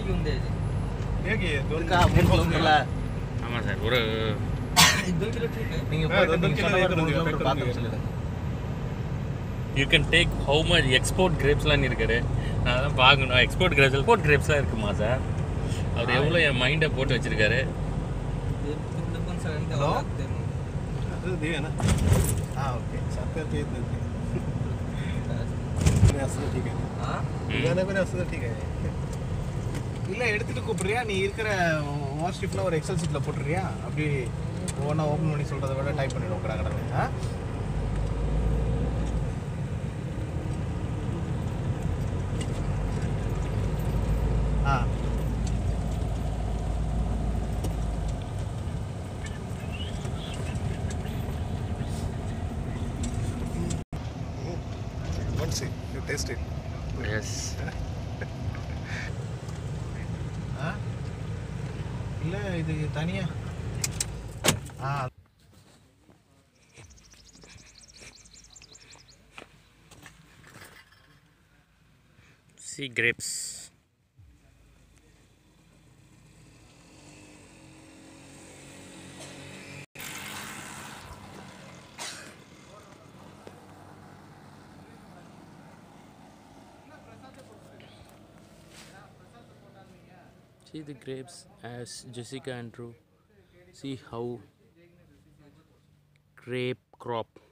ఉంది అది ಹೇಗೆ का 3 किलोमीटर ஆமா சார் ஒரு 2 किलोमीटर நீங்க போய் 2 किलोमीटर பார்த்தோம் சொல்லுங்க you can take how much export கிரேப்ஸ்லாம் இருக்குது நான் அதான் பார்க்கணும் எக்ஸ்போர்ட் கிரேப்ஸ்லாம் இருக்குமா சார் அவர் எவ்வளோ என் மைண்டை போட்டு வச்சிருக்காரு ಅದು ದೇನಾ ಓಕೆ ಸತ್ಯ ठीक है இதானே பேர் அசல் ठीक है இல்ல எடுத்துட்டு கூப்பிடுறியா நீ இருக்கிற வாட்ச் ஷிப்ல ஒரு எக்ஸல் ஷீட்ல போட்டுறியா அப்படி ஒவ்வொன்றா ஓப்பன் பண்ணி சொல்றதை விட டைப் பண்ணிடுவோம் கடை once you taste it yes இல்ல இது தனியா see grapes see the grapes as Jessica and Drew see how grape crop